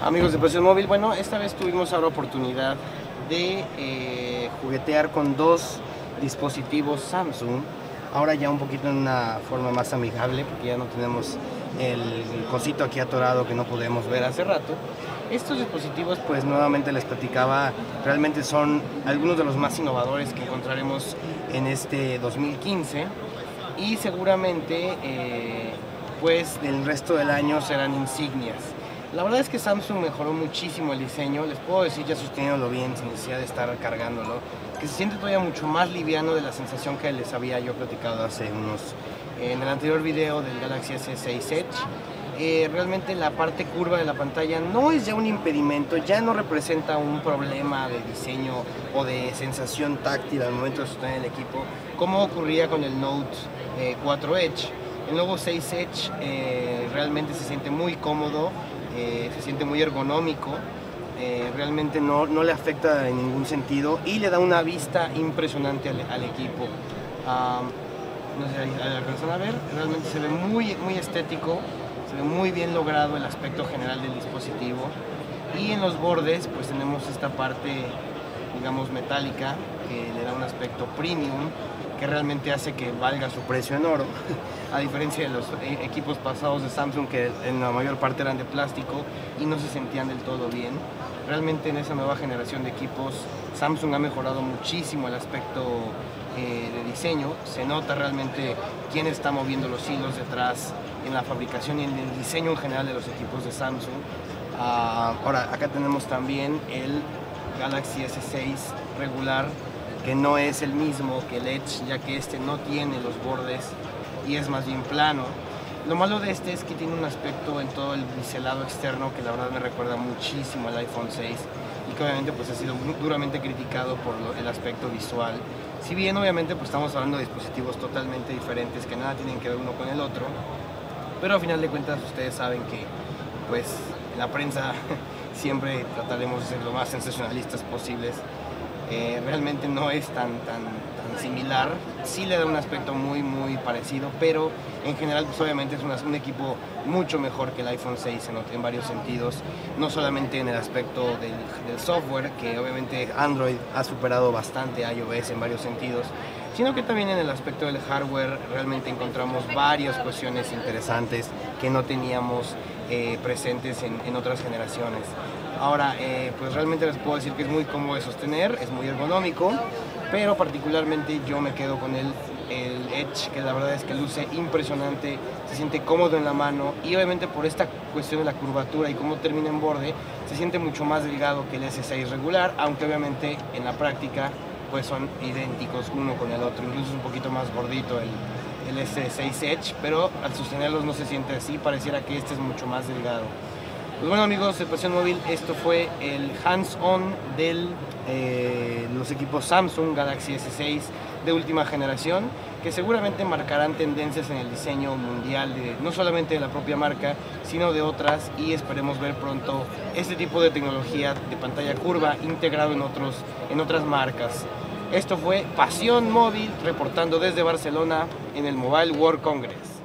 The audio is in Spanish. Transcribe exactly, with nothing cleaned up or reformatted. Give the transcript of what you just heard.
Amigos de Pasión Móvil, bueno, esta vez tuvimos ahora oportunidad de eh, juguetear con dos dispositivos Samsung, ahora ya un poquito en una forma más amigable, porque ya no tenemos el, el cosito aquí atorado que no podemos ver hace rato. Estos dispositivos, pues nuevamente les platicaba, realmente son algunos de los más innovadores que encontraremos en este dos mil quince y seguramente eh, pues del resto del año serán insignias. La verdad es que Samsung mejoró muchísimo el diseño, les puedo decir ya sosteniéndolo bien sin necesidad de estar cargándolo, que se siente todavía mucho más liviano de la sensación que les había yo platicado hace unos, en el anterior video del Galaxy S seis Edge. Eh, realmente la parte curva de la pantalla no es ya un impedimento, ya no representa un problema de diseño o de sensación táctil al momento de sostener el equipo, como ocurría con el Note eh, cuatro Edge. El nuevo seis Edge eh, realmente se siente muy cómodo, eh, se siente muy ergonómico, eh, realmente no, no le afecta en ningún sentido y le da una vista impresionante al, al equipo. Um, no sé si alcanzan a ver, realmente se ve muy, muy estético. Se ve muy bien logrado el aspecto general del dispositivo y en los bordes pues tenemos esta parte, digamos, metálica que le da un aspecto premium que realmente hace que valga su precio en oro, a diferencia de los equipos pasados de Samsung que en la mayor parte eran de plástico y no se sentían del todo bien. Realmente en esa nueva generación de equipos Samsung ha mejorado muchísimo el aspecto eh, de diseño, se nota realmente quién está moviendo los hilos detrás en la fabricación y en el diseño en general de los equipos de Samsung. Uh, ahora acá tenemos también el Galaxy S seis regular, que no es el mismo que el Edge, ya que este no tiene los bordes y es más bien plano. Lo malo de este es que tiene un aspecto en todo el biselado externo que la verdad me recuerda muchísimo al iPhone seis y que obviamente pues ha sido muy duramente criticado por lo, el aspecto visual. Si bien obviamente pues estamos hablando de dispositivos totalmente diferentes que nada tienen que ver uno con el otro, pero al final de cuentas ustedes saben que pues en la prensa siempre trataremos de ser lo más sensacionalistas posibles. Eh, realmente no es tan, tan, tan similar, sí le da un aspecto muy muy parecido, pero en general pues obviamente es una, un equipo mucho mejor que el iPhone seis en, en varios sentidos, no solamente en el aspecto del, del software, que obviamente Android ha superado bastante a iOS en varios sentidos, sino que también en el aspecto del hardware realmente encontramos varias cuestiones interesantes que no teníamos eh, presentes en, en otras generaciones. Ahora, eh, pues realmente les puedo decir que es muy cómodo de sostener, es muy ergonómico, pero particularmente yo me quedo con el, el Edge, que la verdad es que luce impresionante, se siente cómodo en la mano y obviamente por esta cuestión de la curvatura y cómo termina en borde, se siente mucho más delgado que el S seis regular, aunque obviamente en la práctica pues son idénticos uno con el otro, incluso es un poquito más gordito el, el S seis Edge, pero al sostenerlos no se siente así, pareciera que este es mucho más delgado. Pues bueno amigos de Pasión Móvil, esto fue el hands-on de eh, los equipos Samsung Galaxy S seis de última generación, que seguramente marcarán tendencias en el diseño mundial, de, no solamente de la propia marca, sino de otras, y esperemos ver pronto este tipo de tecnología de pantalla curva integrado en, otros, en otras marcas. Esto fue Pasión Móvil reportando desde Barcelona en el Mobile World Congress.